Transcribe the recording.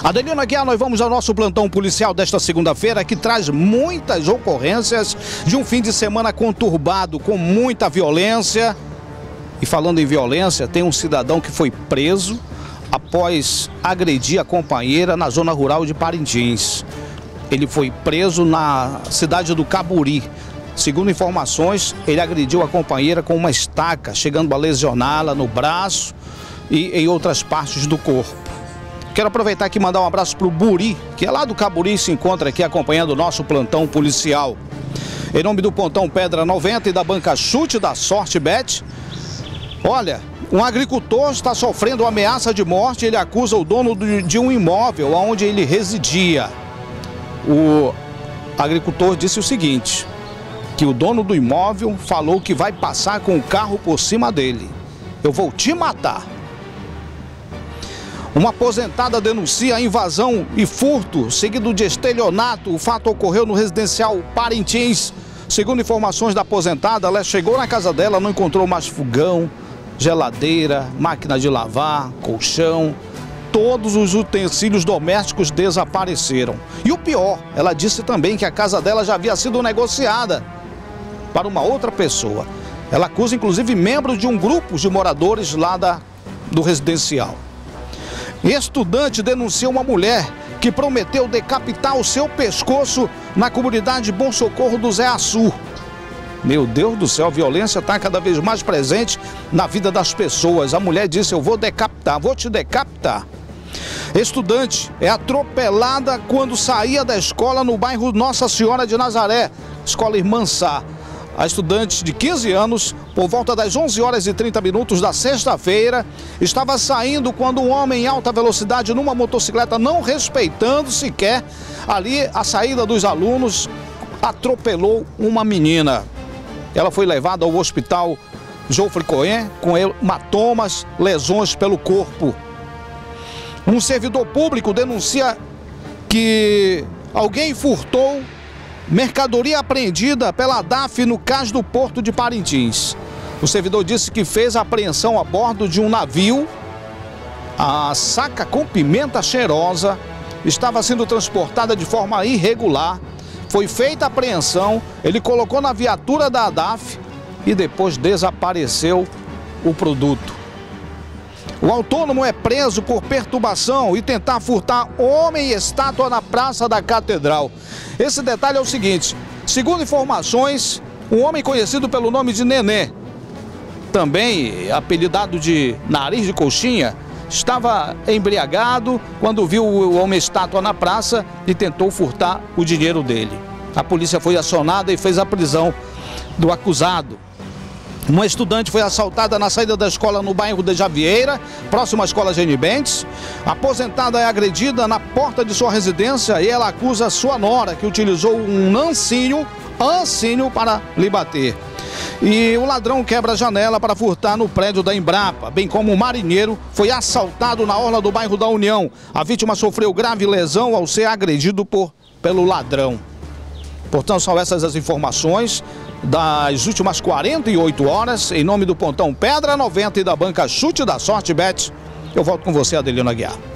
Adelino Aguiar, nós vamos ao nosso plantão policial desta segunda-feira, que traz muitas ocorrências de um fim de semana conturbado, com muita violência. E falando em violência, tem um cidadão que foi preso após agredir a companheira na zona rural de Parintins. Ele foi preso na cidade do Caburi. Segundo informações, ele agrediu a companheira com uma estaca, chegando a lesioná-la no braço e em outras partes do corpo. Quero aproveitar aqui e mandar um abraço para o Buri, que é lá do Caburi e se encontra aqui acompanhando o nosso plantão policial. Em nome do Pontão Pedra 90 e da banca Chute da Sorte Bet, olha, um agricultor está sofrendo ameaça de morte. Ele acusa o dono de um imóvel onde ele residia. O agricultor disse o seguinte, que o dono do imóvel falou que vai passar com o carro por cima dele. Eu vou te matar. Uma aposentada denuncia invasão e furto, seguido de estelionato. O fato ocorreu no residencial Parintins. Segundo informações da aposentada, ela chegou na casa dela, não encontrou mais fogão, geladeira, máquina de lavar, colchão. Todos os utensílios domésticos desapareceram. E o pior, ela disse também que a casa dela já havia sido negociada para uma outra pessoa. Ela acusa inclusive membros de um grupo de moradores lá do residencial. Estudante denuncia uma mulher que prometeu decapitar o seu pescoço na comunidade Bom Socorro do Zé Açu. Meu Deus do céu, a violência está cada vez mais presente na vida das pessoas. A mulher disse, eu vou decapitar, vou te decapitar. Estudante é atropelada quando saía da escola no bairro Nossa Senhora de Nazaré, escola Irmã Sá. A estudante de 15 anos, por volta das 11 horas e 30 minutos da sexta-feira, estava saindo quando um homem em alta velocidade numa motocicleta, não respeitando sequer ali a saída dos alunos, atropelou uma menina. Ela foi levada ao hospital Jofre Cohen com hematomas, lesões pelo corpo. Um servidor público denuncia que alguém furtou mercadoria apreendida pela DAF no cais do Porto de Parintins. O servidor disse que fez a apreensão a bordo de um navio. A saca com pimenta cheirosa estava sendo transportada de forma irregular. Foi feita a apreensão, ele colocou na viatura da DAF e depois desapareceu o produto. O autônomo é preso por perturbação e tentar furtar homem e estátua na Praça da Catedral. Esse detalhe é o seguinte, segundo informações, um homem conhecido pelo nome de Nenê, também apelidado de Nariz de Coxinha, estava embriagado quando viu o homem estátua na praça e tentou furtar o dinheiro dele. A polícia foi acionada e fez a prisão do acusado. Uma estudante foi assaltada na saída da escola no bairro de Javieira, próximo à escola Genibentes. A aposentada é agredida na porta de sua residência e ela acusa sua nora, que utilizou um ancinho para lhe bater. E o ladrão quebra a janela para furtar no prédio da Embrapa, bem como um marinheiro foi assaltado na orla do bairro da União. A vítima sofreu grave lesão ao ser agredido pelo ladrão. Portanto, são essas as informações das últimas 48 horas. Em nome do Pontão Pedra 90 e da banca Chute da Sorte Bet, eu volto com você, Adelino Aguiar.